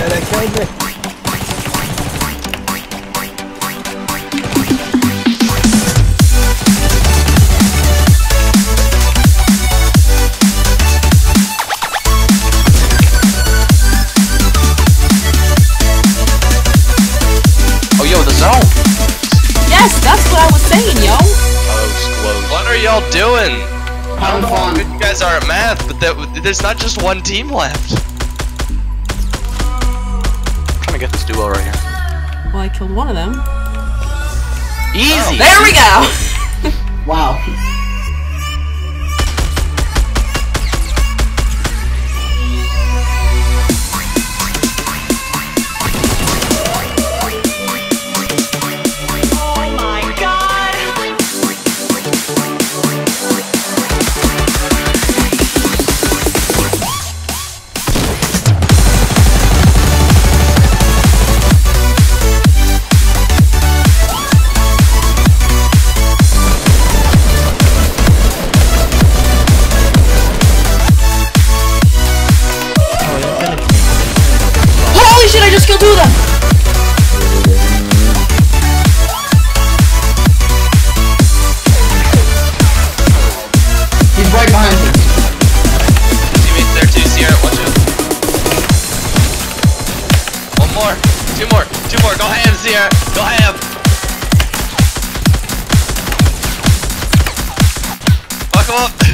that killed me. Oh, yo, the zone. Yes, that's what I was saying, yo. Close. What are y'all doing? Having fun. You guys are at math, but there's not just one team left. I'm trying to get this duo right here. Well, I killed one of them. Easy. There we go. Wow. Holy shit, I just killed two of them. He's right behind you. Teammates there too, Sierra, watch out. One more. Two more. Go ham, Sierra. Go ham. Fuck him up.